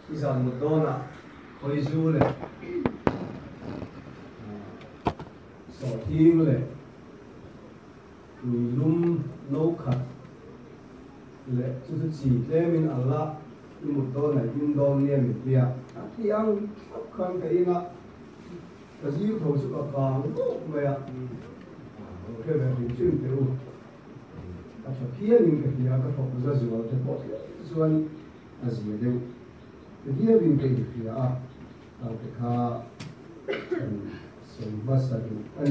izan một đô nè khôi du này sọ thiên này lum nấu khát lệ chú chỉ thêm mình ăn lá một đô này in đô niệm một bia thì ăn không cái na cái gì thầu sự cả càng vậy à cái về mình chuyên tiêu à cho kia mình cái bia cái thầu ra rồi thì có rồi à gì đều cái kia mình cái bia à cái kha sống bớt sao anh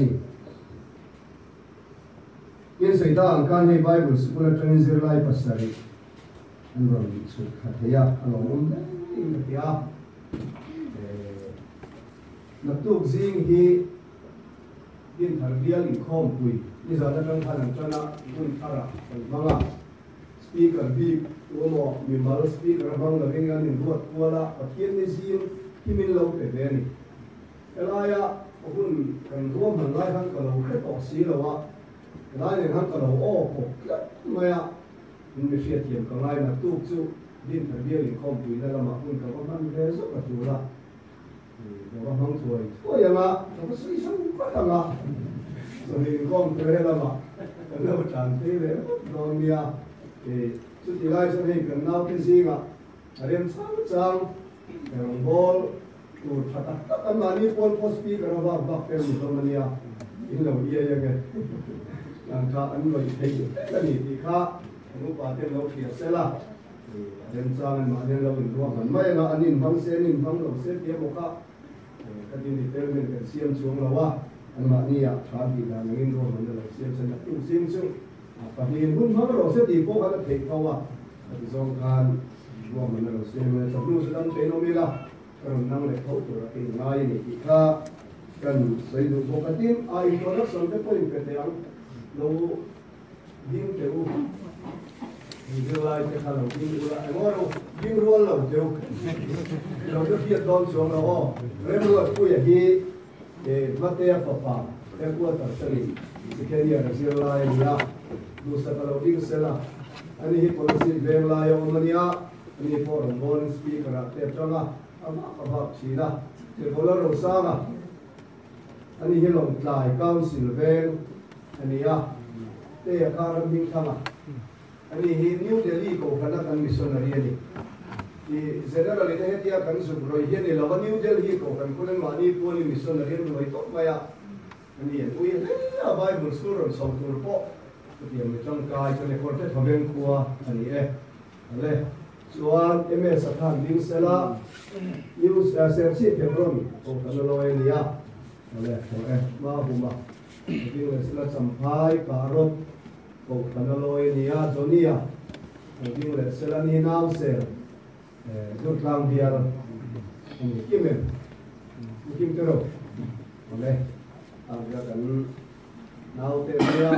yên xảy ra anh can hay Bible school là training zero life pasari anh vào lịch sử khát thấy à anh ông in cái biaนักตุกซิงฮียินทางเดียลิคอมปุยนี่จะได้เป็นทางชนะบุญทาระบางอ่ะสปีกเกอร์บีตัวหมอมีมาลสปีกเกอร์บางแล้วเป็นงานหนึ่งรวดตัวละประเทศนี้ซิงที่มีเราเป็นนี่อะไรอ่ะคุณกันร่วมหันไล่ทั้งกับเราแค่ต่อสีแล้วว่าไล่ทั้งกับเราอ้อหกไม่อ่ะมันไม่เสียเทียมกับไล่นักตุกจู่ยินทางเดียลิคอมปุยแล้วเรามาคุณกับว่ามันเรื่องสุดกับตัวละ我忙做，我也嘛，我是一生快乐嘛，所以讲对了嘛，那我长对了，老米啊，自己来说那个闹天气嘛，连长长，用波，都他嘛你波波斯比个那把变不同了你啊，因为我也个，让他安慰他，那你他，我把电脑贴上了。连长嘛，连老人多，很买嘛，安尼放些，安尼放老些，别不卡。cái gì thì mình cần xem xuống là wa anh mà ni à trả thì là mình rồi mình là xem là tu xem xuống và hiện hôm đó rồi sẽ đi có cái thể thao à thì do can của mình là xem là trong lúc sẽ đăng trên nó mới là còn năng lực thấu được cái ngay này thì ta cần sử dụng một cái tin ai có rất sớm cái point cái tiếng lâu điên kiểu như lai cái thằng đầu tiên là anh nói đâu điên luôn là kiểuเราจะเพียรตอนช่วงเราเริ่มรู้คุยอย่างนี้มาเตะฝ่าฝ่าแต่กูตัดสินสิ่งที่เราเชื่อลายนี่ดูสักเราดิ้งเสร็จละอันนี้คนสิเวงลายองมันเนี่ยอันนี้พอเราบอลสปีกระเตะจังอ่ะอามาขบับชีนะเดี๋ยวคนเราสร้างอ่ะอันนี้ให้ลงลายก้าวสิลเวงอันนี้เตะคาร์บิงทั้งอ่ะอันนี้ให้นิวเดลีโกคณะการมิชชันนารีนี่เสร็จแล้วเราได้ที่อาการสุขรอยเห็นเราวันนิวเดลีโกกันคนนั้นมานี่พวกนี้มิชชันนารีรวยตกไปอ่ะอันนี้อุ้ยเนี่ยใบบุญสุรสองตัวพอที่มันจังกายจนในคนที่ทำเรื่องครัวอันนี้อะไรส่วนสถานดิ้งเสละนิวเซอร์ซีเทปรอนโอ้กันเราเองเนี่ยอะไรมาบุมาดิ้งเสละสัมภายการรถโอ้กันเราเองเนี่ยจนเนี่ยดิ้งเสละนี่น้ำเสลจุดกลางเดียร์กิมเองกิมเตอร์อะไรอาจจะกันน้ำเตอร์เนี่ย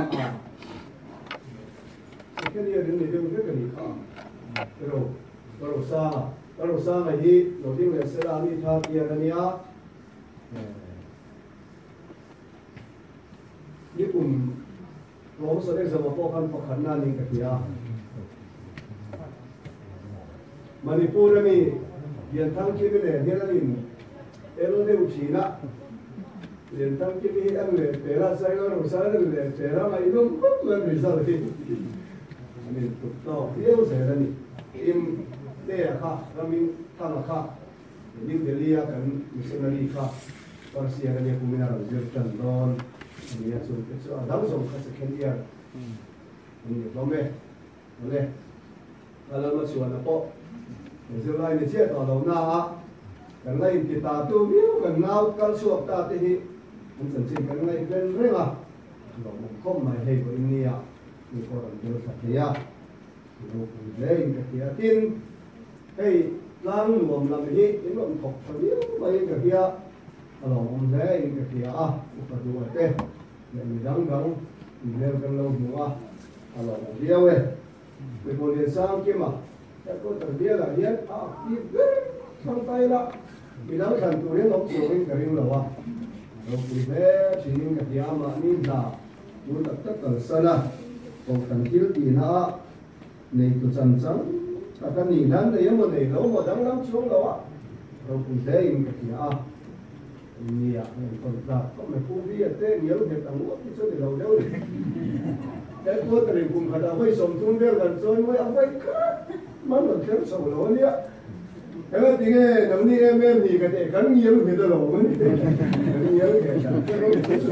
แค่นี้เรื่องนี้เรื่องแค่นี้ค่ะเราสร้างไอ้ที่เราดิ้งเสละนี่ท่าเดียร์เนี่ยญี่ปุ่นเราแสดงสมบูรณ์พอขันนั่นเองกับที่มันนี่พูดแล้วมีเรียนทั้งชีวิตเลยเฮียนั่นนี่เราได้อุชินะเรียนทั้งชีวิตอันเลยแต่ละสายก็รู้สายเลยแต่ละไม่รู้ก็ไม่รู้สายเลยอันนี้ถูกต้องเดี๋ยวเสร็จแล้วนี่อิมเดียค่ะเรามีทั้งค่ะยิ่งเดียกันมิสนารีค่ะตอนเสียกันเนี่ยคุณมีอะไรเยอะจังตอนนี่ส่วนที่ส่วนดังส่งข้าศึกเดียนี่เราไม่เลยเรามาชวนนะพ่อเจ้าไล่เนี่ยเชื่อต่อเราหน้ากันไล่ติดตาตัววิวกันเงากันสวบตาที่มันสัญชาตกันไล่เป็นเรื่องเราคมมาให้คนนี้มีคนเดียวสักทีเราเล่นกับที่ตินให้ล้างรวมลำนี้นี่มันถกทะเลไปกับที่เราเล่นกับที่อุปถัมภ์เต้ยังมีดังเลี้ยงกันเราหัวเราเดียวเป็นคนเรียนสร้างขึ้นมาแต่ก็ตัดเบี้ยละเรียนที่ทำไปละมีนักขันตัวเรียนลบส่งกันเรื่องเราเราคุยแค่สิ่งกับที่มานี่ด่าดูตัดตัดสนะของขันที่ดีนะในตัวจันทร์ cái này nan đấy mà này lâu mà đang nắm xuống đâu á rồi cũng thế in cái gì à nia còn ra có mấy phụ vi thế nhiều việc tăng ngũ cái số thì lâu đâu cái tôi cái này cũng phải phải sống chung với gần rồi mới ăn phải mà nó khéo sầu lỗ nhá em ơi tiếng nghe nắm đi em thì cái này gắn nhiều người ta lỗ mới gắn nhiều cái chẳng cái nó cũng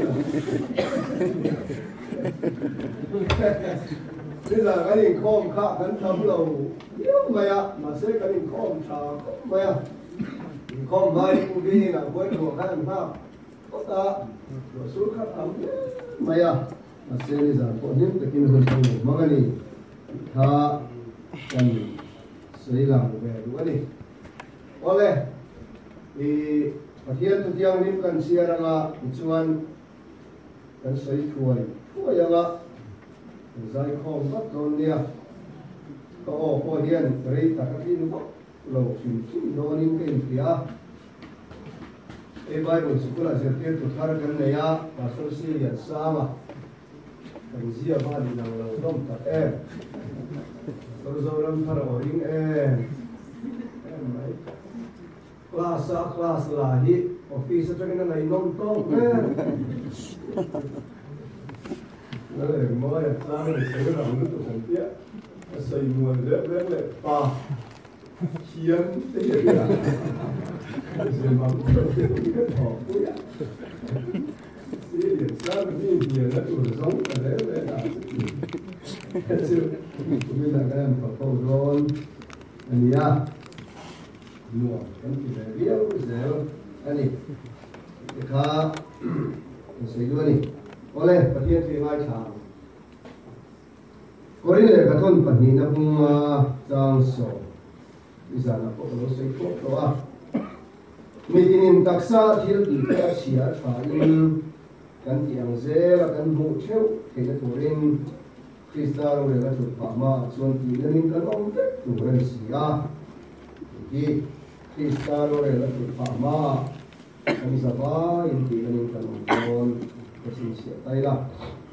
bây giờ cái này com khác gắn thấm lầu nhiều mày à mà sẽ cái này com trà mày à com vai phụ vi là với của các anh pháp có ta rồi số khác thấm mày à mà sẽ bây giờ có những cái kinh hơn trong mà cái này tha cần sẽ làm về đúng đi ok thì phát hiện từ tiếng mình cần xia rằng là chuan cần xây chuối yang là giải không bắt đầu nia có hiện rồi ta cái gì nó lâu xin đó nên cái gì à cái bài của chúng ta sẽ tiếp tục thảo luận này à và số xí liền sao mà cái gì mà đi nào lâu đông ta rồi làm thảo luận mấy class là hi office cho cái này non tông rồi mới ra cái sự làm nó tụi thằng kia xây nguồn rớt rớt lại pa hiến thế gì à rồi mà cái thọ cuối à cái gì sao cái gì nó tụi giống cái đấy là cái sự mình là cái em phải cầu rồi anh nhá mua cái gì đấy biết cái gì anh đi cái khác xây luôn đi oleh patian si mai chang korin le kathon pani na pung chang so isa na ko lo sei ko to a mitinin taksa thil ti ka chia tha in kan tiang ze la kan mu cheu ke na turin krista ro le la chu pa ma chuan ti na nin kan om te tu ren sia ki krista ro le la chu pa ma kan sa ba in ti na nin kan om kon cái gì sẽ tay là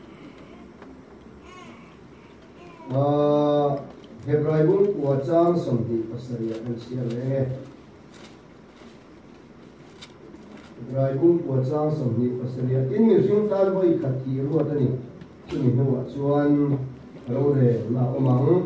Hebraibun của trang sầm thị pasariya anh sẽ lệ Hebraibun của trang sầm thị pasariya in nhiều chúng ta với khát kỳ ruột này chúng mình nói chuan lâu rồi là omang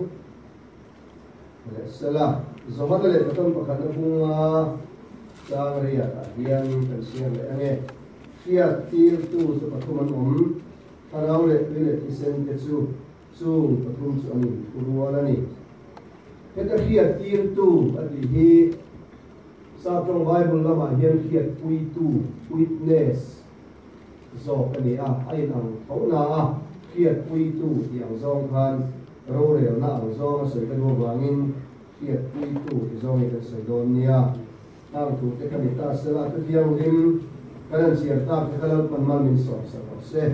sẽ là do mắt lệ các con bậc hạnh phúc trang riya hiền anh sẽ lệ anh kia tier tu so pathuman tharau le ti sen te chu pathum chu ani uruala ni heta kia tier tu ati hi sa trong bible lama hian kia witness zo ani a ai nang thona a kia tu tiang zong khan ro re na ang zong soi kan wo wangin kia tu zong ni kan soi don nia tang tu te kan ta sela te tiang lim kanan siar ta kalau panman min so se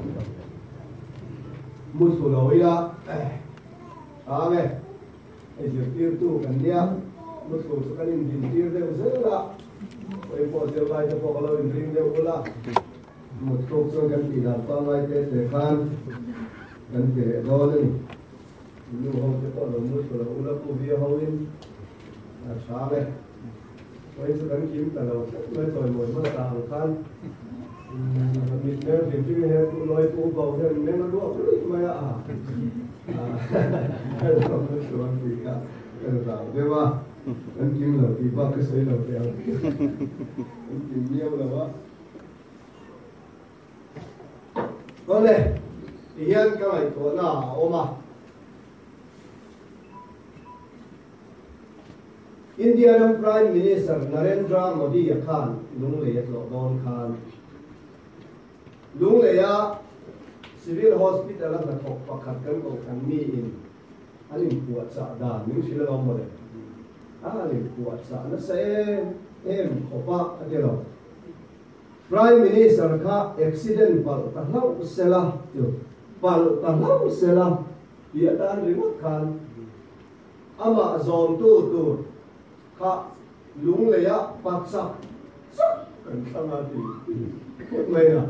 mutu lawila ame ejir tir tu kan dia mutu so kan din tir de uzela oi po se vai po kalau in ring de ula mutu so kan ti da pa mai te kan te do ni lu ho te to lo mutu ula po via hoin ame vậy sẽ đánh kiếm cả đầu nói rồi mỗi bữa tàng khăn mình nếu thì chứ nghe tụi nói tụi bầu thì nên nó đuổi mày à không có chuyện gì cả cái là thế mà đánh kiếm là thì ba cái xây là theo đánh kiếm nhiều là quá vâng này thì hiện cái này của nào ôm à Indian Prime Minister Narendra Modi Khan lung le lo don Khan lung le ya civil hospital la thok pakhat kan ko kan mi in alim puat sa da ning sila lo mo de alim puat sa na se em khopa adelo Prime Minister ka accident pal ta lau sela tu pal ta lau sela dia dan remote Khan ama zon tu ka lung le ya paksa kan sama ti kut mai na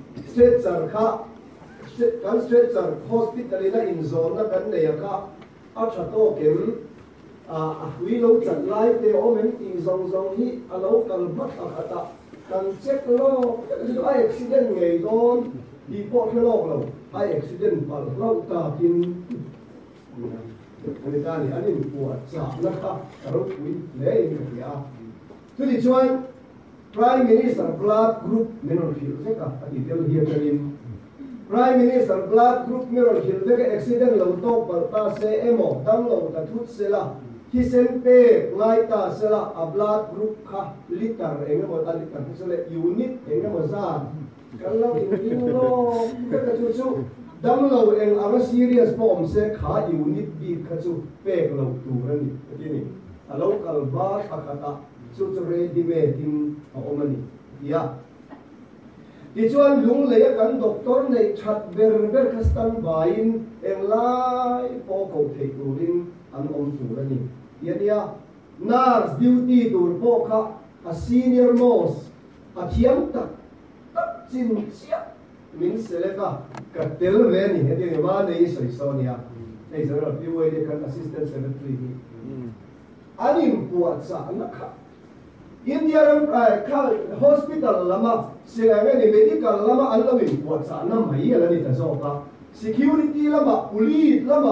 stretcher ka kan stretcher hospital ina in zone na kan le ya ka cha to kem we lo chat lai te omen ti zong zong hi alo kal mat akata kan check lo ai accident ngei don di po khelok lo ai accident pal lo ta kin ani ta ni anin puat cha na kha ro wi le ni ya tu di chuan Prime Minister Blood Group Mineral Field ka ati tel hi kalim Prime Minister Blood Group Mineral Field ke accident lo to pal ta se emo dam lo ta thut se la hi sen pe ngai ta se la a blood group kha liter engemo ta liter se le unit engemo za kalau in lo ka chu chu dam lo eng anga serious form se kha unit bi kha chu pe lo tu rani ni a local bar akata chu chu ready me tin a omani ya ti chuan lung le kan doctor nei that ber khastan bain eng lai po ko thei turin an om tu rani ya nurse duty tur po kha a senior most a thiam tak chin sia min seleka ka tel ve ni hedi ni ma nei soi sonia nei zara piwe de kan assistant secretary ni anim puat sa nakha India ram ka hospital lama senganga ni medical lama alawin puat sa nam hai ala ni ta zo ka security lama police lama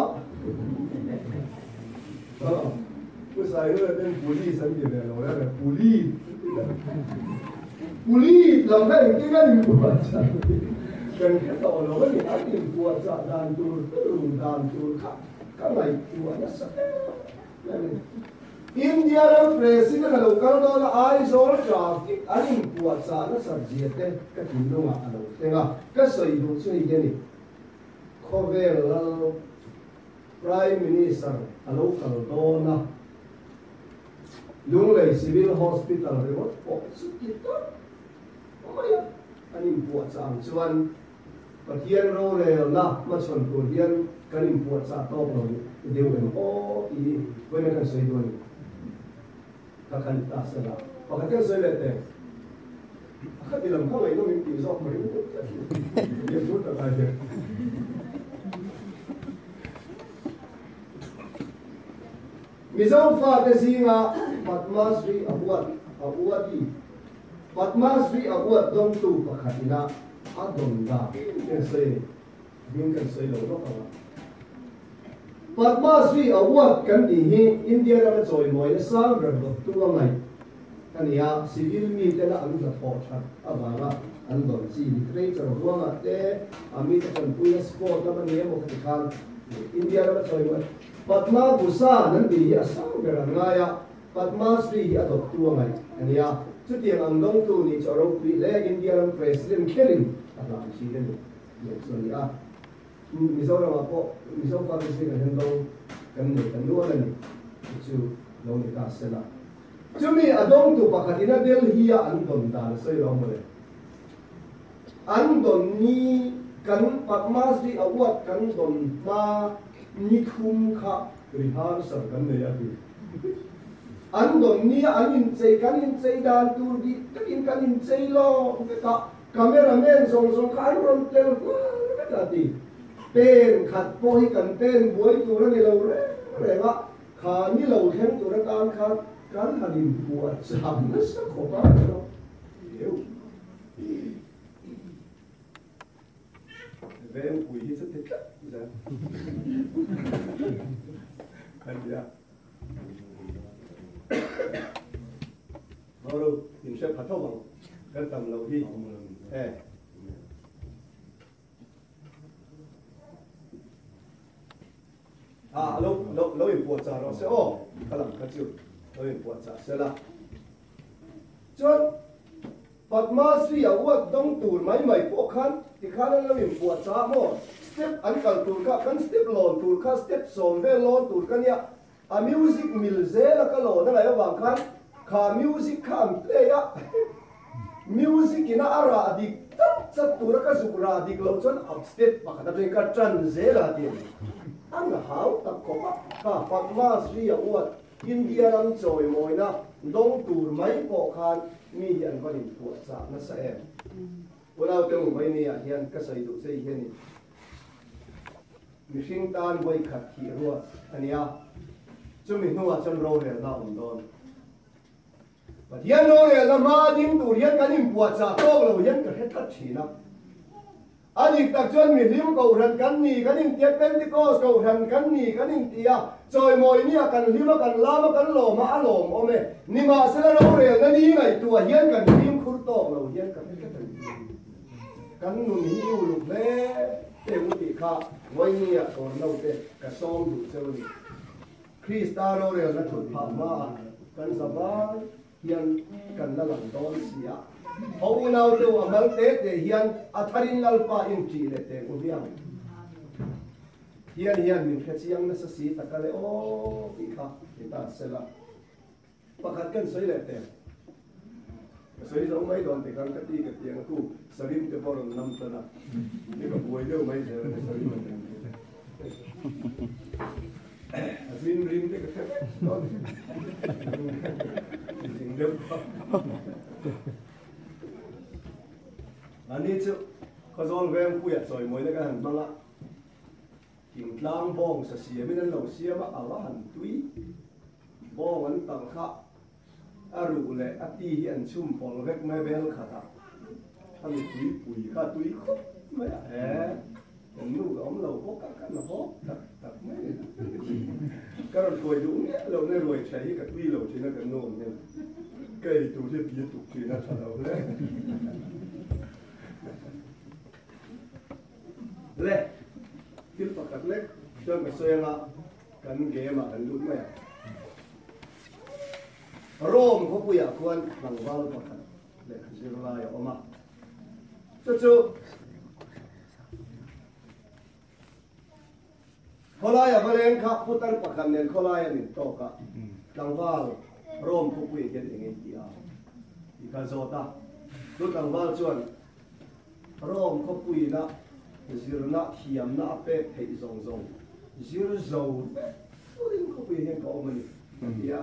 Usai itu kan polis sendiri lah, orang ada polis. Polis, lambat ini kan buat sah. Kan kita orang ni ada buat sah dan turun, kan lagi buat sah. India dan presiden kalau kalau ada ISO traffic, ada buat sah, ada subjek ketindung ada. Tengah, kesai itu sini ni. Cover lalu Prime Minister, kalau dona. Lung lei civil hospital remote su kita ya ani buat sa ang chuan pathian ro le na ma chon ko hian kanin buat sa to lo deu en o I wena kan sei do ni ka kan ta sa la pa ka kan sei le te ka ti lam ka ngai no mi ti zo ma ri ye tu ta ka je Misal fa te singa Padmasri abuati Padmasri abuat dong tu pakhatina adonda kan sei lo do ka Padmasri abuat kan di hi India ra choi moi sang ra do tu ngai kania civil mi te la an da tho chat awanga an don chi literature huanga te ami te kan puya sport na man nemo khan India ra choi moi Padma Bhusan nan di asang berangaya Padmasri hi adok tuangai ania chuti ang dong tu ni choro pri le Indian president Kelin ala si den so ni a Mizoram po Mizoram pa si kan dong kan ni kan duan ni chu lo ni ka sela chumi adong tu pakatina del hiya an don dan so ro mo le an don ni kan Padmasri awat kan don ma ni khum kha rihar sar kan ne ya ki an don ni anin chei kanin chei dan tur di kanin chei lo ka cameraman song kan ron tel ka ti pen khat po hi kan pen buai tur ni lo re ma kha ni lo thleng tur kan kha kan hanin buat sam na sa ko ba lo eu ven kui hi sa tek ja kan dia baru insya patau bang kan tam lau hi lo im buat sa ro se o kalam kaciu lo im buat sa se la chon Padmasri awat dong tur mai po khan ti khan lo im buat sa mo step an kal tur ka kan step lon tur ka step som ve lon tur kan ya a music mil zela ka lo na la wang khan ka music kham play ya music ina ara dik sat tur ka zukra dik lo chon up step pa ka ta ka tran zela ti ang hau ta ko ka Padmasri awat India ram choi moina dong tur mai po khan mi hian ko in puat sa na sa em wala te mo mai ni hian ka sai du sei hian ni mi hring tan voi khat thi ruwa ania chumi nuwa chan ro re na on don but hian ro re na ma ding tu hian kan im puat cha tok lo hian ka het that thina ani tak chuan mi lim ko ran kan ni kan in tiat pentecost ko ran kan ni kan in tia choi moi ni kan lima kan lama kan lo ma alom ome ni ma sala ro re na ni ngai tu hian kan lim khur tok lo hian kan kan nu ni u lu le te mu ti kha moi ni a or no te ka som du cheu ni Krista ro re na thut pha ma kan sabai hian kan la lang don sia hau nau te amal te hian atharin lalpa in chi le te u hian hian min kha chiang na sa si takale o ti kha ta sela pakhat kan soi le te soi zo mai don te kan ka ti ka tiang ku sarim te boron nam tana ni ka buai le mai je ne sarim te Admin rim te ka don ding de anh đi chứ có dọn về em quẹt rồi mới là cái hàng băng ạ hình lang bong sa xìa bên lâu xìa mà ảo hẳn túi bong anh tặng khá aru lệ ati hiện chum phong vek mai bel khá ta anh túi quỷ khá túi khóc mấy à em nu ông lâu hốt các nó hốt tập mấy cái rồi tuổi đúng nhé lâu nay rồi chạy cái túi lâu chỉ là cái nôn nên cây tụ sẽ biến tụ chỉ là sao đâu đấy le kil pakat le cho cái xoay nga kan ge mà kan lut mày rom có bùi à quan bằng vào pakat le cái la ya oma cho kholai ya valen kha putar pakat nen kholai ni to ka bằng vào rom có bùi cái gì kia thì cái zota lúc bằng vào chuan rom có bùi na zir na thiam na pe thei zong zong zir zo rin ko pe hen ko mani ya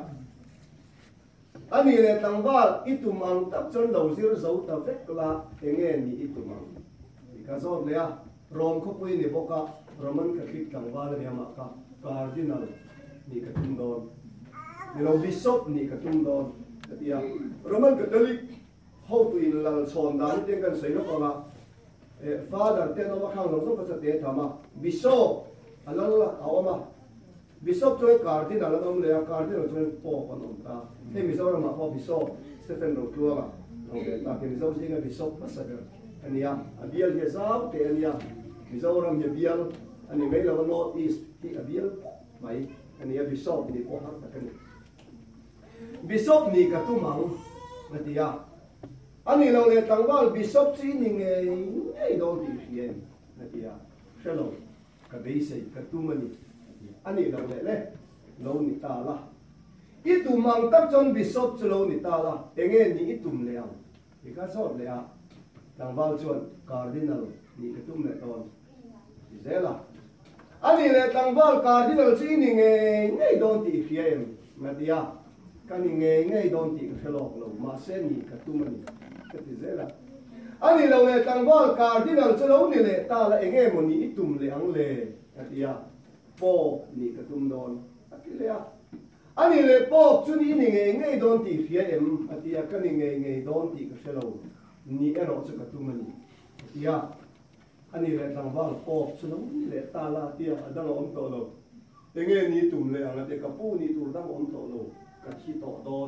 ani le tangwal itum ang tap chon lo zir zo ta vek la enge ni itum ang because le a rom ko pe ni boka roman catholic tangwal le ma ka cardinal ni ka tum don ni lo bishop ni ka tum don ya roman catholic how to in lal chon dan ten kan sei no ko la father te no makhang lo so ka te thama bishop alala awama bishop choi cardinal alom le cardinal choi po panom ta he mi so ma po bishop Stephen ro tua ma le ta ke mi so singa bishop pasaga ania abial he sao te ania mi so ram ye bial ani me lo no is ti abial mai ania bishop ni po har ta kan bishop ni ka tu mang matia anh lâu này tăng vào bishop chỉ những cái đồ gì hiện là gì à hello cái basic cái tu mình anh lâu này đấy lâu nít ta là ít tu mang tập chọn bishop cho lâu nít ta là anh em ní ít tu leo thì cái số leo tăng vào chọn cardinal ní cái tu này toàn thì dễ là anh này tăng vào cardinal chỉ những cái đồ gì hiện là gì à cái những cái đồ gì cái hello lâu mà sẽ ní cái tu mình cái gì là anh lâu này tăng vào cardinal cho lâu này ta là anh em một ní tùm lệ cái gì à po ní cái tùm đòn cái gì à anh này po chú ní nghe đòn thì phía em cái gì à cái nghe đòn thì cái lâu ní cái đó cho cái tùm mình cái gì à anh này tăng vào po cho lâu này ta là tia đang ôm tổ lâu anh em ní tùm lệ cái gì cái po ní tùm đang ôm tổ lâu cái gì tổ đòn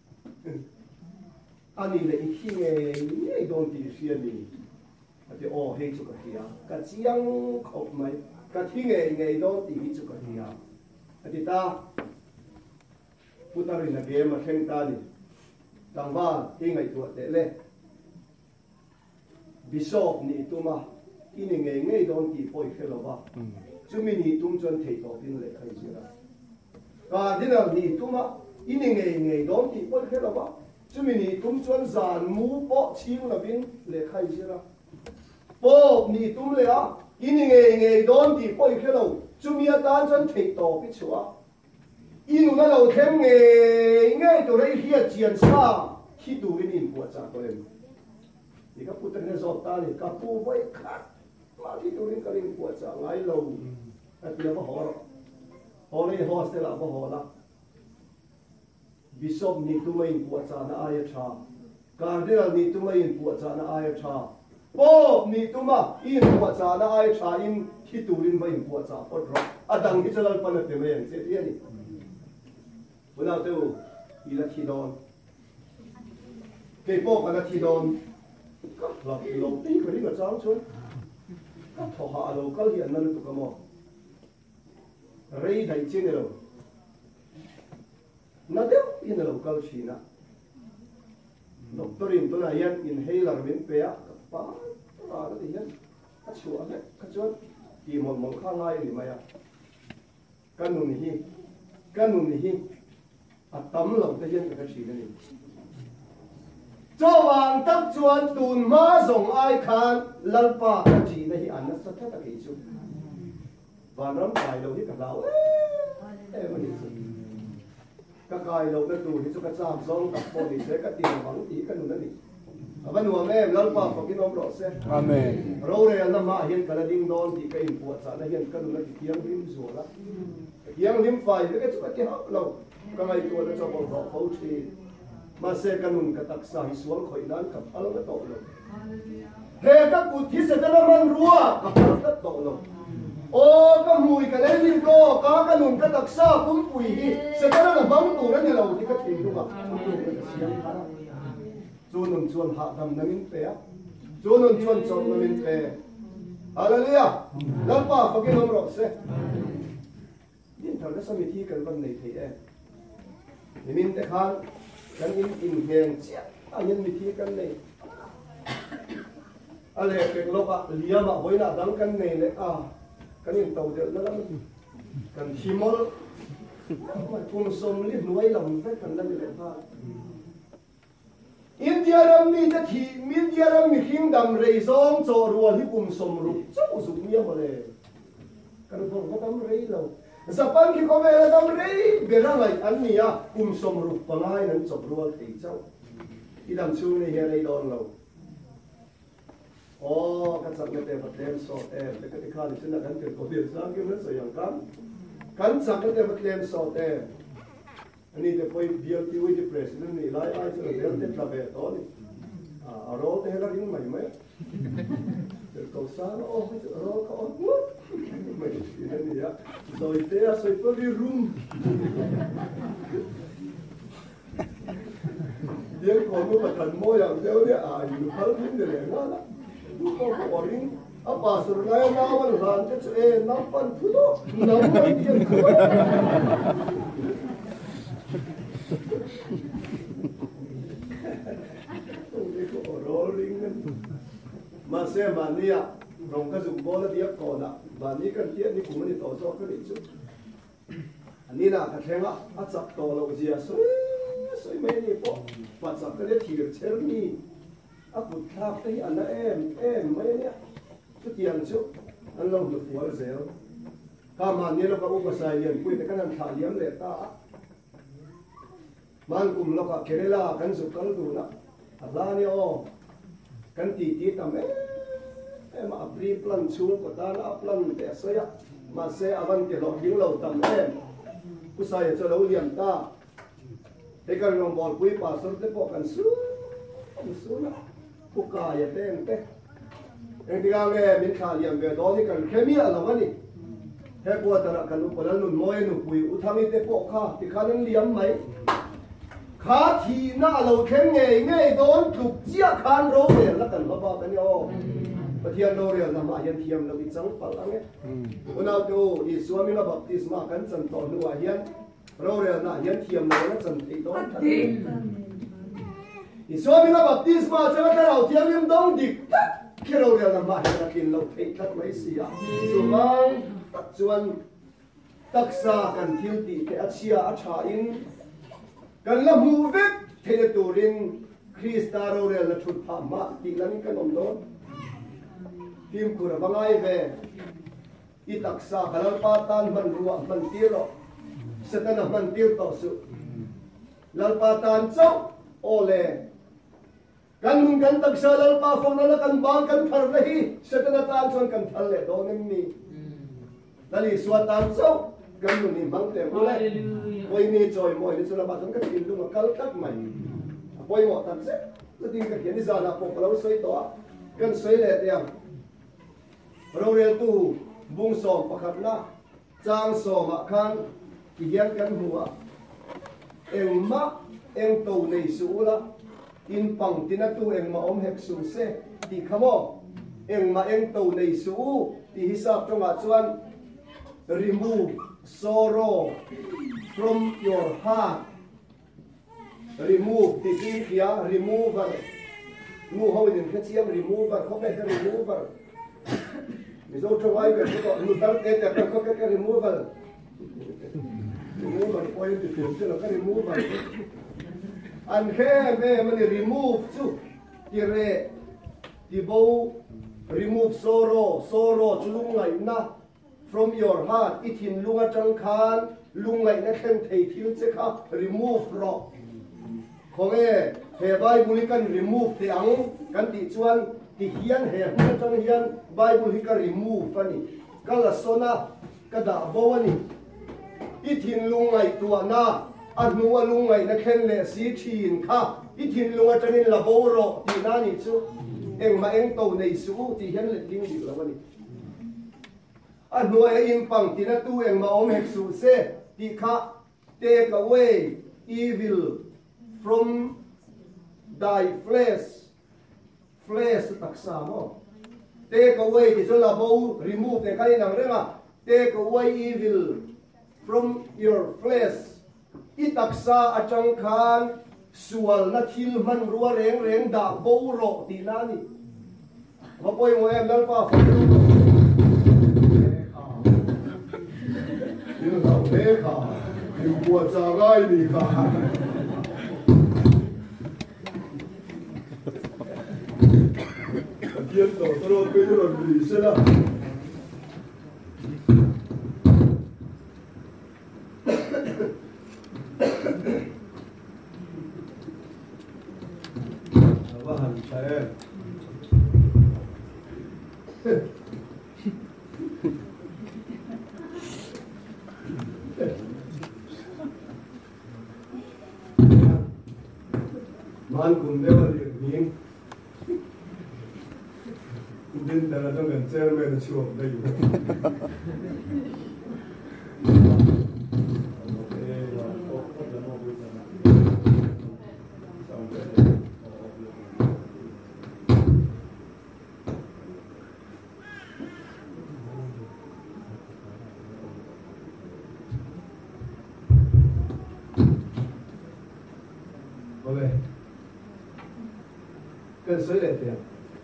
anh ấy lại khi nghe đồn thì xuyên đi, thì ô hết chút cái gì à, cái chiang khóc mày, cái khi nghe đồn thì hết chút cái gì à, thì ta, phụ ta rồi là cái mà khen ta đi, tăng vào thì ngày tuổi để lên, bishop ni tu mà, khi nghe đồn thì phải khéo vào, chúng mình ni tu chân thấy tổ tiên lại khai gì đó, và thế nào ni tu mà, khi nghe đồn thì phải khéo vào. chúng mình tum chuan zan mu po chiu na bin le khai sira po ni tum le a ini nge don ti poi khelo chumi atan chan thei to pi chua inu na lo them nge to rei hia chian sa khi tu in in pu cha ko em ni ka putra ne zo ta ni ka pu voi khat ma khi tu in ka rin pu cha ngai lo Ati apa hor, hor ini hostel apa hola. Bishop ni tu main buat sana ayat cha, Cardinal ni tu main buat sana ayat cha, Pope ni tu mah in buat sana ayat cha in hiturin main buat sa odro. Adang kita lalu panat temen setiap ni. Benar tu, ilah hidon. Kepo kana hidon. Lọc tí cái này cháu chứ các thọ hạ đâu có hiện năng tụ camo rây đầy trên này đâu nó đeo in đâu có gì nè doctor in tôi là yên inhaler miễn phí á ba ra cái gì hết các chỗ thì một khang ngay thì mày à cái nụ này à tấm lòng cái yên cái gì này cho vàng tắc chuan tùn má rồng ai khan lalpa chỉ này anh nó sát thắt cái chú và nó phải lâu hết cả lão em mà đi các cái lâu cái tù thì cho các sam song các con thì sẽ các tiền vắng tí cái nụ này và nụ em lalpa phải cái nom rõ xe amen rồi đây là mà hiện cái đinh đòn thì cái buộc sa này hiện cái nụ này thì tiếng lim rùa đó tiếng lim phải cái chỗ cái học lâu cái này tôi đã cho bọn họ phẫu thì mà sẽ cần muốn cái tác sa xuống khỏi nan cặp alo cái tổ luôn, he các cụ thi sẽ là man rùa cặp alo cái tổ luôn, ô cái mùi cái lấy đi cô có cái nung cái tác sa cũng quỷ sẽ là bắn tù đó như là thì cái chuyện đúng không? Chúa nung chuan hạ đầm nó minh pe, Chúa nung chuan chọn nó minh pe, Hallelujah, lần ba phải cái nông rõ sẽ, những thằng nó sao mình thi cái vấn đề thế em, mình để khăn kan in heng chia anh mi thi kan nei ale ke loka liama hoina dang kan nei le kan in tau de la kan himol kum som li nuai lam ve kan la le ha India ram mi ta thi India ram mi kingdom rei zong cho rual hi kum som ru chu zu mi ma le kan ko dam rei lo Zapan ki ko vela dam rei berangai annia som ru pangai nan chop rual thei chau idam chu ne he rei don lo o ka chak ne te patlem so le ka ti khali sin kan te ko dir sang ki so yang kan chak ne te patlem so ani te poi bial ti wi di president ni lai ai chu le te trabe to ni a ro te la ring mai mai te ko sa o ro ka on mai ni ya rồi thế à soi có đi room tiếng còn nó mà thần môi làm theo đấy nhiều thứ những cái này nó có có riêng à bà sửa lại nào mà làm cho em năm phần thứ đó năm phần tiền mà xem mà nia rong cái dụng bò nó tiếc còn à và ní cần tiếc ní cũng ní tổ cho cái đấy chứ ní là cái thằng á chặt tổ là gì à soi mấy ní po và chặt cái đấy thì được chơi ní á bút tháp cái anh em mấy ní chút tiền chứ anh lâu được phù dễ cả mà ní là cái ông sai liền quên cái anh thả liếm lệ ta man cùng là cái Kerala kan dục kan tu na Allah ni o kan ti tam em abri plan chung ko ta na plan te soya ma se avan te lo ding lo tam em ku sai cho lo liam ta te kan long bol pui pa sor te po kan su na ku ka ya te en diga nge min kha liam be do ni kan khemi ala wani he ko ta kan u pala nun moi nu pui u thami te po kha ti khan liam mai khá thì na lâu khen nghe đón chụp chia khan rô để là cần lo bao cái nhau và thiên đô rồi làm ai hiện thiam là bị trắng phải lắm ấy hôm nào tôi đi xuống mình là baptism mà cần chân tỏ nữa hiện rô rồi là hiện thiam là nó chân thì đón thật đi xuống mình là baptism mà cho cái đầu thiam mình đón đi cái rô rồi làm ai là kinh lâu thấy thật mấy gì à chuan tất sa cần thiếu đi cái chia cha in kan la mu vek thele turin Krista ro re la thut pha ma ti lan kan om don tim kura bangai ve i taksa kalal patan man ruwa man tiro satana man tir to su lal patan chau ole kan mun kan taksa lal pa phong na kan bang kan thar nahi satana tan chon kan thal le don ni nali suatan so gan ni mang te ko le poi ni choi moi ni chula ba thang ka tin lu kal tak mai poi mo tak se tu tin ka hian ni za na po lo soi to kan soi le tiang ro re tu bung som pakhat na chang som a khan ki hian kan huwa engma eng to nei su la in pang tina tu engma om hek su se ti khamo engma eng to nei su ti hisab tonga chuan remove sorrow from your heart. Remove the here, remover. Nu how in Katiam remover, come back remover. Is also why we got nu tar te te ko ka remover. Remover point to the remover. And here we remove too. Dire the bow remove sorrow chulungai na from your heart. It in lunga chang khan lungai na khen thei thil che kha remove ro. Khonge he Bible kan remove te ang kan ti chuan ti hian he na chang hian Bible hi ka remove ani kala sona kada bo ani it in lungai tua na anuwa lungai na khen le si thin kha it in lunga chanin la bo ro ti na ni chu eng ma eng to nei su ti hian le ding di la ani anuwa in pang ti na tu eng ma om hek su se ti kha take away evil from thy flesh taksa mo take away ti chola bo remove te kai nang renga take away evil from your flesh itaksa achang khan sual na thil man ruwa reng da bo ro ti na ni ma poi mo em dal pa you know he kha you bua cha gai ni kha Bien todo lo que yo lo dice la bahan saya man kunde wali ning din dala to gan chairman chuo dai Boleh. Kan saya lihat ya.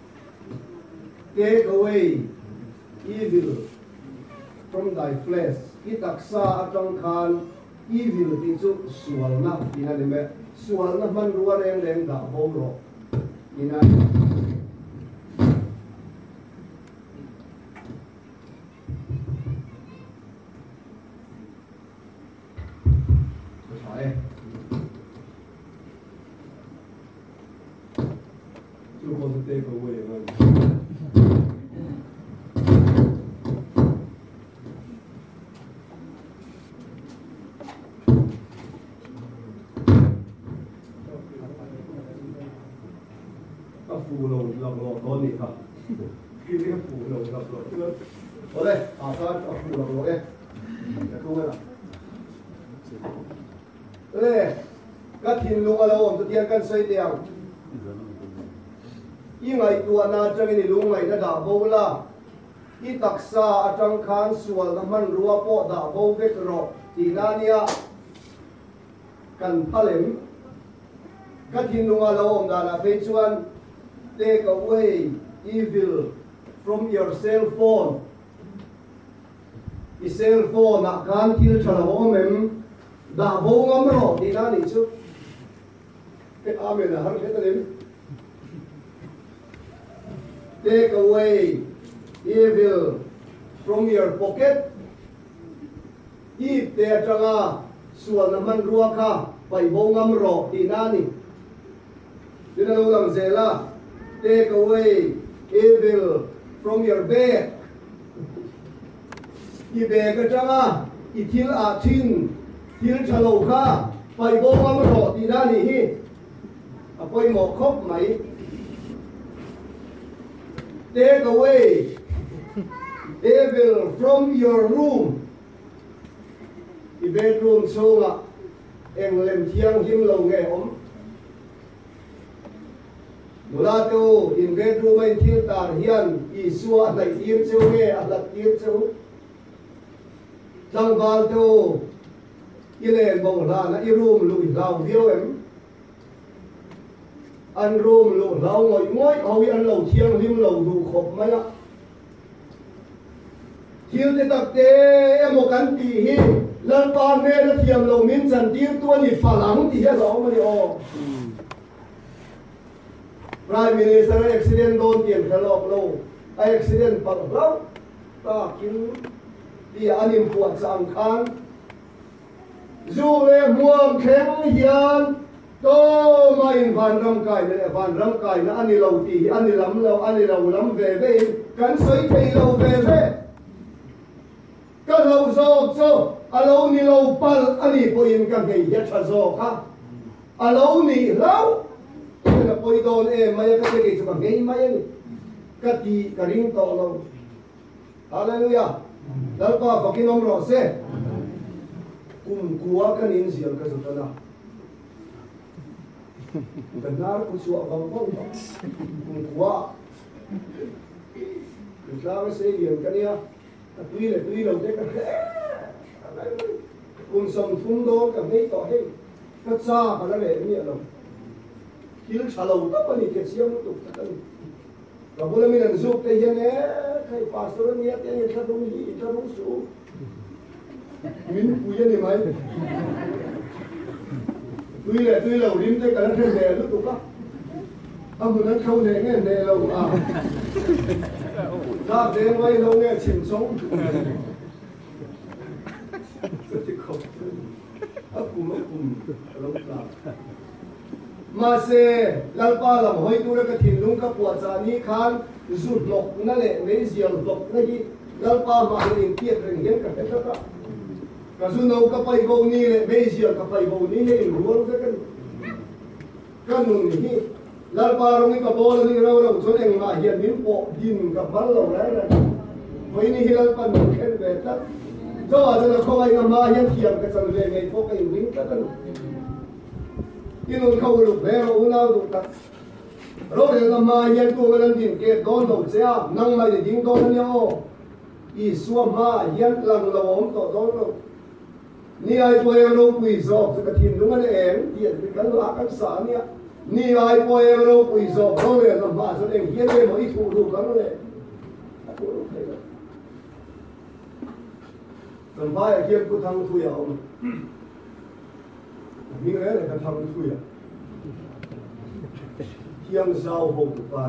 Take away evil from thy flesh. Itaksa atang khan evil tinsu sual na ina lime sual na man ruwa reng da boro ina supposed to take away phụ lầu lọc lọc đó đi hả? Khi cái phụ lầu lọc lọc chưa? Ở đây, à sao phụ lọc lọc đây? Để không biết à? Đây, các thiên lung ở đâu? Tôi tiên căn xây tiền. Y ngày tua na chẳng ni lung ngày đã đảo bầu la. Y tắc sa chẳng khán sual na man rùa po đảo bầu vết rọ. Thì na nia cần palem. Các thiên lung ở đâu? Đã là phê chuan. Take away evil from your cell phone. The cell phone na kan til chala homem da bo ngam ro di na ni chu. Ke amen na har kheta dem. Take away evil from your pocket. If te changa sual na man ruwa kha pai bo ngam ro di na ni. Dina lo lang zela. Take away evil from your bed. i be ka changa i thil a thin thil thalo kha pai bo ma ro ti na ni hi a poi mo khop mai take away evil from your room i bedroom songa em lem thiang him lo nge om mula to in bedroom ai thil tar hian i suwa nai ir cheu nge a lat ir cheu tangwal to i len bo la na i room lui lau viau em an room lu lau ngoi ngoi hoi an lo thiang him lo du khop mai a thil te tak te emo kan ti hi lan pa me na thiam lo min chan tir tu ni falang ti ha lo ma ni o Prime Minister accident don tien khalok lo accident pa lo ta kin ti anim puat sang khan zu le muam kheng hian to mai van ram kai na ani lo ti ani lam lam ve ve kan soi thei lo ve ve ka lo zo alo ni lo pal ani po in ka ngei ya tha zo kha alo ni lo na poi don e mai ka ke chu ka ngei mai ni ka ti ka ring to lo hallelujah dal pa pakinom ro se kuwa kan in sial ka zo na benar ku suwa bang kuwa kita se yang kan ya tui lo te ka kun som thung do ka nei to he ka cha ka la le ni lo kil chalo ta pani ke siam tu ta kan ka bola min an zuk te yen e kai pastor ni ya te ta ru su min pu ye ni mai tui lo rim te ka la the le lu tu ka amu nan khâu ne nge ne lo a ta de mai lo nge chim song mà se lalpa lam hoi tu ka thin lung ka puat cha ni khan zut lok na le nei zial lok na hi lalpa ma in tiat reng hian ka ta ka zu no ka pai bo ni le nei zial ka pai bo ni le in rual ka kan nun ni hi lalpa rong ka bol ni ro chon eng ma hian min po din ka bal lo la hoi ni hi lalpa no khen ve ta do a na khoi nga ma hian thiam ka chang ve ngai po ka in wing ka kan inun khâu lục về rồi nào được ta rồi là mà hiện tu cái lần tiền kia đón đầu xe năng mai để dính đón nhau ý xua mà hiện lần là ốm tổ đón đâu ni ai po em đâu quỳ dọc cái thìn đúng cái em hiện cái lá cái xã nhá ni ai po em đâu quỳ dọc rồi là mà cho nên hiện đây mà ít phụ đủ cái này còn phải hiện có thằng thui à mình nói là cái thằng thui à thiêng giao hậu tục bàn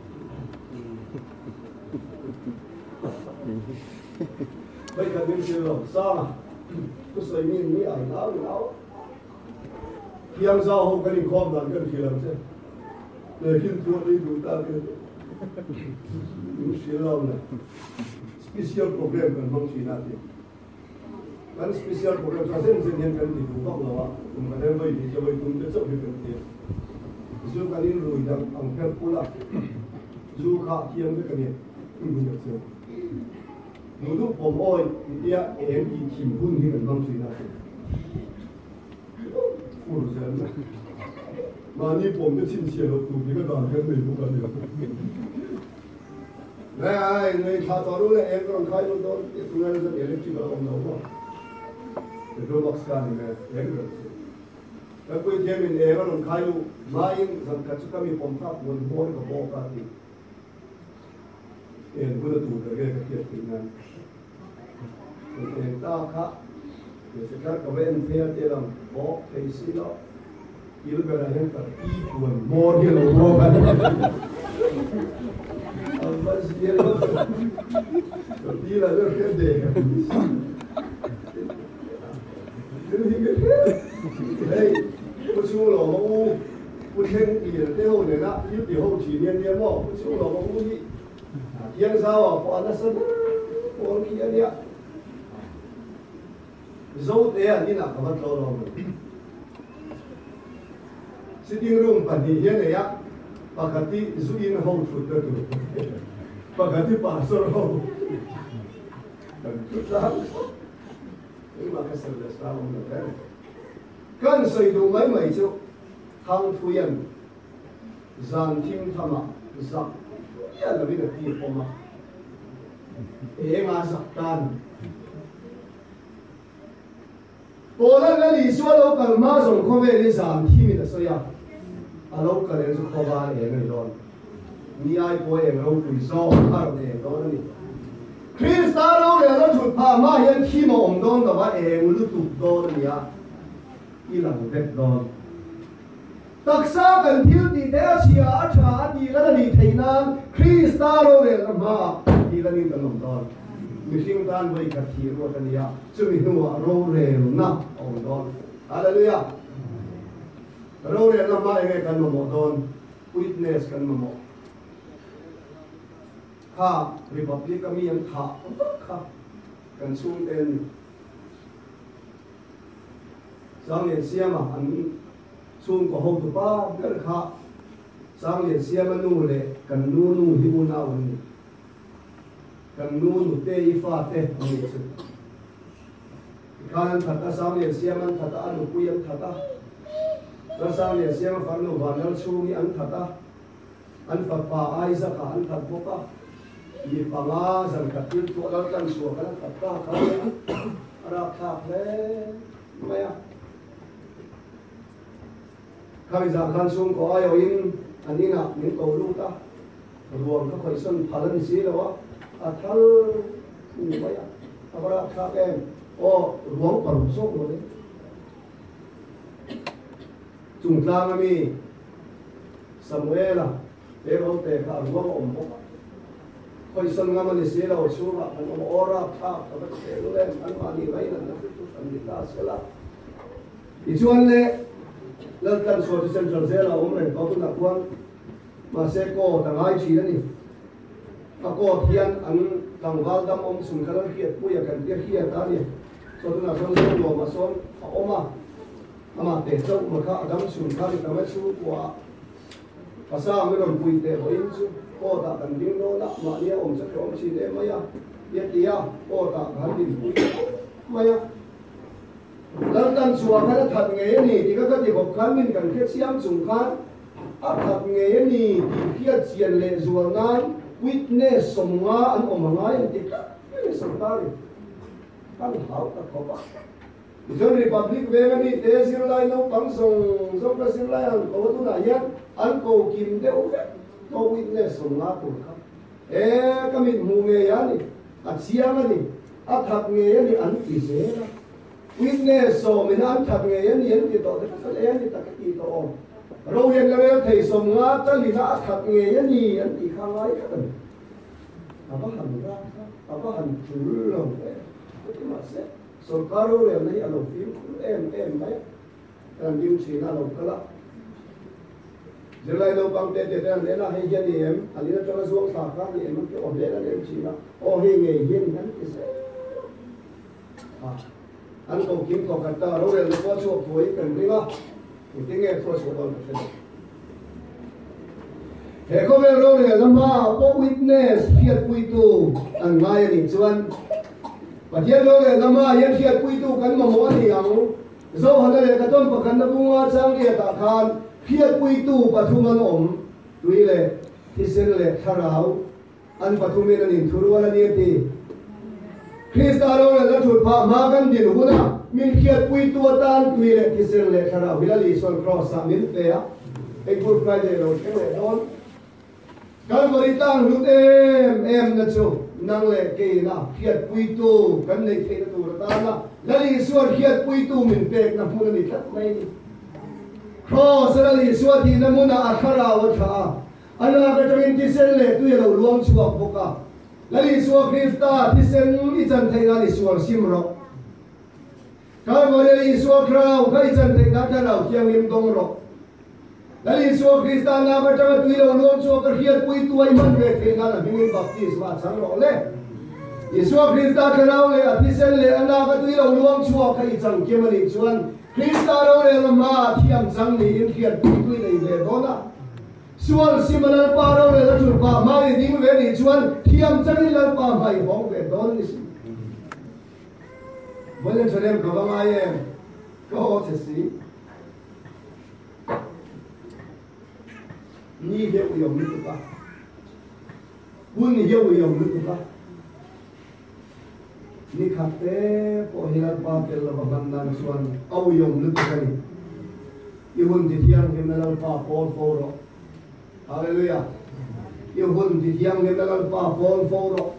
bây giờ mình chưa làm sao cứ xoay mình nghĩ ảnh áo thiêng giao hậu cái đình khom làm cái gì làm chứ để khi thua đi chúng ta cái những sự làm này special problem cần mong chỉ là gì kan special program sa sen sen kan di buka lawa kemudian bayi di jawa itu untuk sok dikerti zu kan in rui dang angker pula zu kha kiam ke kani ini se nudu pom oi dia em di kim hun ni kan bang sina uru sen ma ni pom ke chin sia lo tu bi ka da kan nei buka ni ai nei tha to ru le em kon khai lo do tu na le electric ba on no the Roblox kan in regular ka koi game in ever on khayu main zan ka chuka mi pomta bon boy ka bo ka ti en bula tu ka ge ka ti nan en ta kha se ka ka ven thea te lam bo thei si lo il bera hen ka i kuan more ge lo bo ka al bas ye lo ti la lo ke de hey,不修老屋，不听也最后呢，以后几年嘛，不修老屋一，天上啊，把那是我天呀， dấu thế anh là các bạn lo rồi sitting room phần thì hiện này á pakati zuin hậu phụt được pakati pastor hậu chút ra nhưng mà cái sự là sao không được đấy cần xây đủ mấy mấy chỗ thằng thuyen gian thiên tham ạ giặc ya là bây giờ đi không mà em à giặc tan bố là lý số lâu cần mà dùng không về đi gian thiên mình là sao ya à lâu cần em dùng không vào em này rồi ni ai bố em lâu tuổi gió thằng em đó này Christa lâu rồi nó chụp phá mà hiện khi mà ông don đó vậy em lúc tụt đó này à ilang vẹt đó tất cả cần thiếu thì để chia trả thì là đi thấy na Christa lâu rồi mà thì là đi tận lòng đó mình sinh tan với cả thì rồi cái này chứ mình nuôi lâu rồi na ông đó Hallelujah lâu rồi mà em cần một don witness cần một ha Republic kami yang ha kan sung ten sang lian siam an sung ko ho tu pa ber kha sang lian siam nu le kan nu hi u na un kan nu te I fa te ni chu kan thata sang lian siam an thata anu pu yan thata ra sang lian siam fa nu wa nal chu ni an thata an fa pa ai za ka an that bo ka di panga zan katil tu alam kan suwa kan katta kan ara khap le maya kami za kan sung ko ayo in anina min ko lu ta ruang ka khoi son phalan si lo a thal ni maya abara khap em o ruang par so lo le chung tlang ami Samuela le ro te ka ruang om bo khoi son ngam ni se lo chu ba an ora tha ka ba se lo le an ma ni vai na tu an ni ta se la I chuan le lal tan so central se la om ren ko tu na kwang ma se ko ta ngai chi ni a ko thian an tang wal dam om sun kala hiat pu ya kan tir hiat ta ni so tu na son so lo ma son a oma ama te chau ma kha dam sun kha ni ta ma chu kwa pasa me ron pui te ho in chu ko ta kan ding lo la ma nia om sa om chi de ma ya ye tia ko ta han din pui ma ya lan tan chua kha that nge ni ti ka ti bok khan min kan khe siam chung khan a that nge ni ti khia chian le zual ngan witness somnga an om ngai ti ka ni som ta ri kan hau ta ko ba John Republic vegani te sir lai no pang song song ka sir lai an ko tu na yan an ko kim de o ko witness somnga ko ka kami mu nge ya ni a chia ma ni a that nge ni an ti se na witness so min an that nge ni an ti to de ka le ni ta ka ti to ro yen la le thei somnga ta li na a that nge ni an ti kha lai ka ni aba han ra aba han chu lo ke ma se so karo le nei alo film em mai kan dim china lo kala jelai lo bang te dan le na he hian ni em ali na tong zuang sa ka ni em ke o le na em china o he nge hian kan ki se an ko kim ko kata ro le ko chu poi kan ringa ti nge pro chu don se he ko ve ro le lama po witness fiat pui tu an ngai ni chuan và thiên lô này làm mà yên thiệt quy tu cắn mà mỗi thì ang dâu hắn này cái tôn bậc cắn nó cũng sang địa tạ khan thiệt quy tu và thu ngân ổn tuy lệ thì xin lệ thà ráo anh và thu mình anh thu luôn anh đi Christa lô này nó chụp phá mà căn điện hú na mình thiệt quy tu tan tuy lệ thì xin lệ thà ráo vì là lý son cross à mình về á anh Good Friday rồi cái này đó kan mari tang lut em na chu nang le ke na khiat pui tu kan nei the tu ta na lali suar khiat pui tu min pek na mun ni thak mai ni cross lali suar ti na mun a akhara wa tha ana ka tawin ti sen le tu lo luang chuak boka lali suar Krista ti sen I chan thei na ni suar simro kan mari lali suar krau kai chan thei na ta rau kyang lim dong ro Lali so Krista na ba ta tu lo lo so ka hiat pui tu ai man ve the na la mingin baptism a chang ro le Yeshua Krista kanau le atisel le ana ka tui lo luang chua khai chang kemani chuan Krista ro le ma thiam chang ni in khiat tui nei ve dona sual simanal pa ro le chur pa mai ding ve ni chuan thiam chang ni lal pa mai hong ve don ni Valen chalem kawanga ye ko chesi ni he u yom ni pa bun ni he u yom ni pa ni khate po hilat pa tel la ban nan suan au yom lu ka ni ihun di thiang ke melal pa pol foro hallelujah ihun di thiang ke melal pa pol foro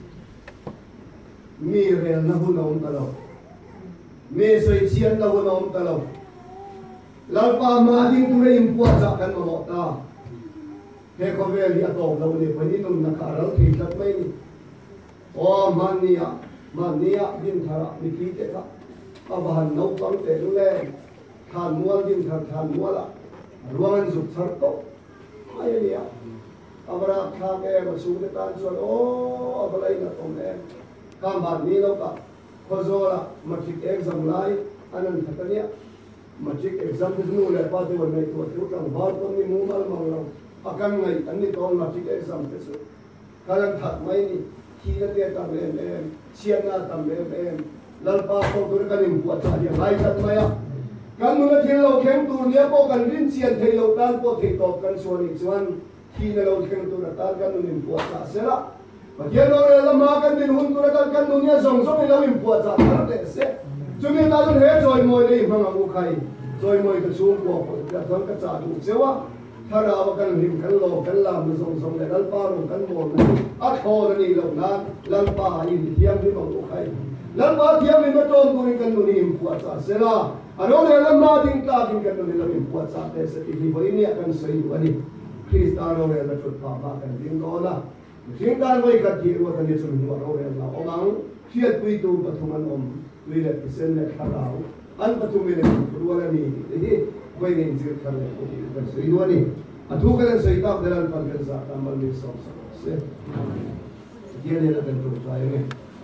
mi rel na hu nom talo me soi chian la hu nom talo lal pa ma ding tu re im pu cha kan mo ta he ko ve li ato lo ni pani num na ka ral thi tat mai ni o mania Mania din thara mikite ka abahan nau pang te le khan mual din thar khan muala ruangan suk thar to ayania abara kha ke masu de tan so o abalai na tom le kam ba ni lo ka khozola matric exam lai anan thatania matric exam nu le pa de me to tu ka ba to ni mu mal mang lo akan ngai ani to matric exam te su kalang that mai ni Kira dia tam em, siana tam em, lalpa ko tur kanim buat sahaja. Lai kat maya, kan mula thilo kem tur dia po kan rin sian thilo tan po thito kan suani suan kina lo kem tur tan kan nunim buat sahaja. Bagian orang lama kan din hun tur kan dunia song song lo im buat sahaja. Terse, cumi talun he joy moy ni mangamu kai, joy moy ke sum po, kan kan satu sewa. Thara kan rim kan lo kan lam song song le lalpa ro kan mo a thor ni lo na lalpa in thiam ni mo khai lalpa thiam ni ma ton ko kan nu ni pu cha sela aro le lamma ding ta ding kan nu ni lo pu cha te se ti bo ni kan sei du ani Krista ro le la chut pa ba kan ding do la jing dan wai ka ti ro kan ni chu ni ro le la o mang khiat pui tu pathuman om wi le sen le kharau an pathum le ru la ni hi Kau ingin cerita lagi, dan serius ni. Atu kan cerita dalam perkara amal ni sama-sama. Dia ni akan terus ni.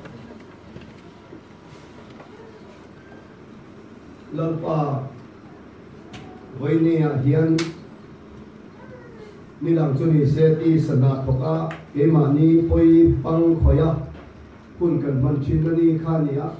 Lalpa, ini ahian ni langsung ni seti senat poka, emani poi pang khoya, pun kan mancin ni khania.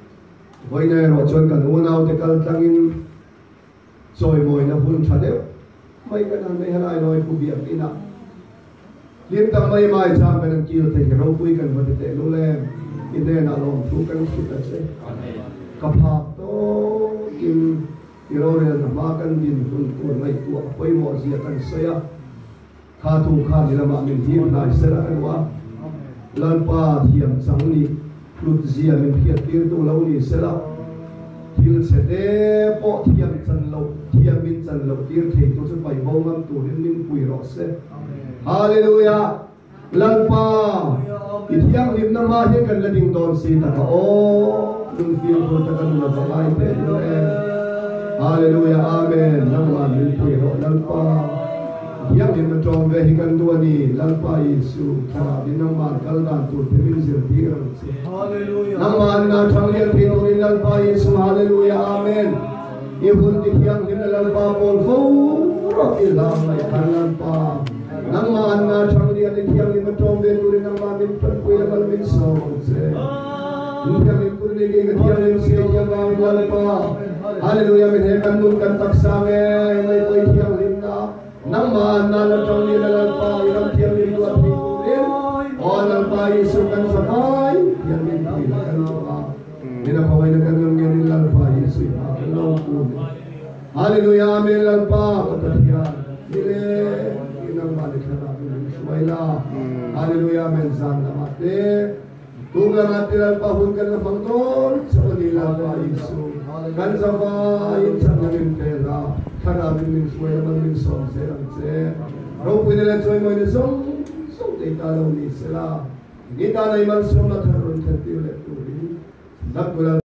Ini rojon kan unau dekal tangin. Rồi ngồi nó phun chặt đấy, mấy cái này mấy hai nói phụ việc đi nào, liên tâm mấy mai cha cái kia thì cái rau quý cần vật tệ luôn lên, cái này là lòng chú cần chịu được chứ, cặp hạt to kim, cái rau này là má cần din phun mấy tuổi, quay mò gì cần xây, khá thu khá thì là mà mình hiếm lại sẽ là cái quá, lần pa thiểm sáng đi, lụt gì mình hiệp tiếng tu lâu đi sẽ là Hil sete po thiam chan lo thiam min chan lo tir thei to chu pai bo ngam tu nin pui ro se hallelujah lalpa thiam lim na ma he kan la ding don si ta o lung fiam ko ta kan la lai pe hallelujah amen nam ma nin pui ro lalpa thiam lim na tong ve hi kan tu ani lalpa Yesu thara din nam ma kal dan tu thil zir thi ro se hallelujah nam ma na thang lian thi no in lalpa Yesu hallelujah amen Ihun di thiam lim na lalpa pol fo ro ilam lai kan lalpa nam ma na thang lian di thiam lim na tong ve tu nam ma min per pui la min so se thiam lim pur ni ge thiam lim se ya ma lalpa hallelujah min he kan nun kan tak sa me mai poi thiam lim na Nang mana na trong ni na lalpa ilang thiam ni luat ni kurin o lalpa Yesu kan sakay thiam ni kurin kan lupa ninapaway na kan ng ni lalpa Yesu kan lupa hallelujah amen lalpa katatiyan nile inang balik na natin ng suwayla hallelujah amen zan namate tugang natin lalpa hun kan na pangtol sa kanila lalpa Yesu kan sabay sa nangin pera Karabin min suwaya man min som serang se. Rau pwede lang soy mo ni som tay talaw ni sila. Hindi tanay man som na karoon sa tiyo let tuloy.